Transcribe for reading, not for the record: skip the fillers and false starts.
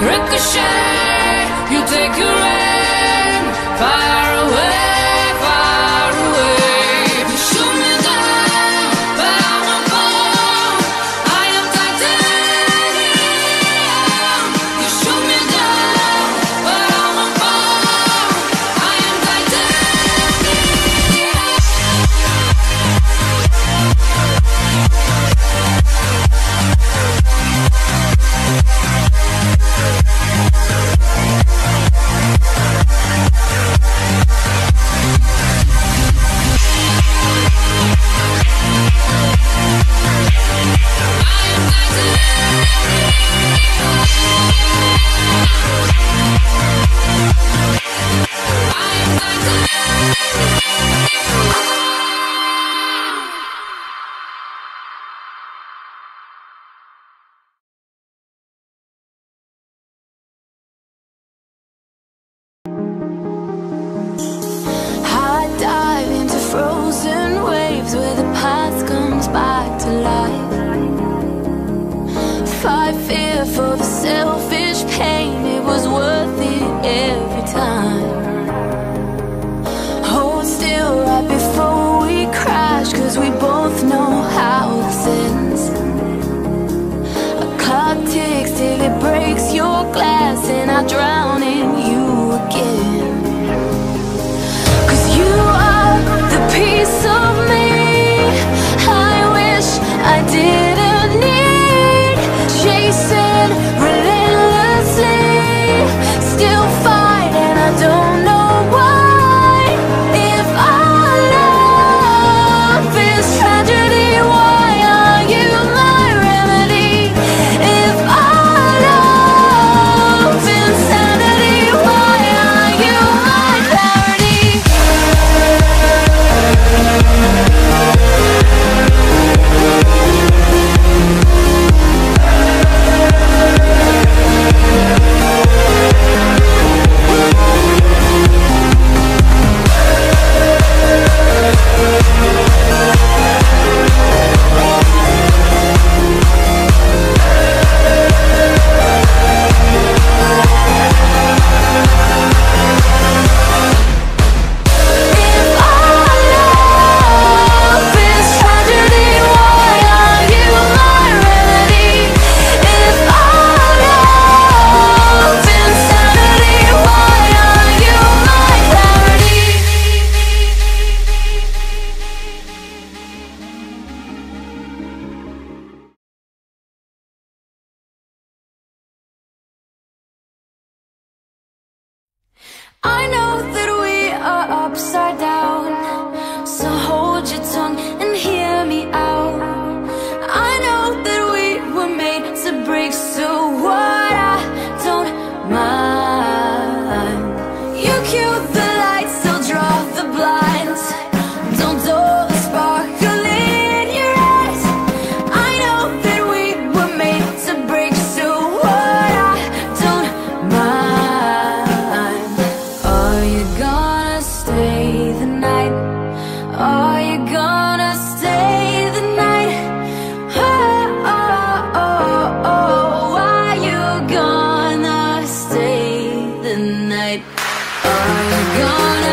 Ricochet, you take your aim far away, far away. You shoot me down, but I won't fall. I am titanium. You shoot me down, but I won't fall. I am dive into frozen waves where the past comes back to life. Fight fear for the selfish pain, it was worth it every time. Hold still right before we crash, cause we both know how this ends. A clock ticks till it breaks your glass, and I drown in you again. Piece of me I wish I didn't need, chasing relentlessly, still fight and I don't know why. If our love is tragedy, why are you my remedy? If our love is insanity, why are you my parody? I know that we are upside down, so hold your tongue and hear me out. I know that we were made to break, so what, I don't mind. You cue the lights, I'll draw the blinds. Don't dull the sparkle in your eyes. I know that we were made to break, so what, I don't mind. Are you gonna stay the night? Are you gonna stay the night? Oh, oh, oh, oh. Are you gonna stay the night? Are you gonna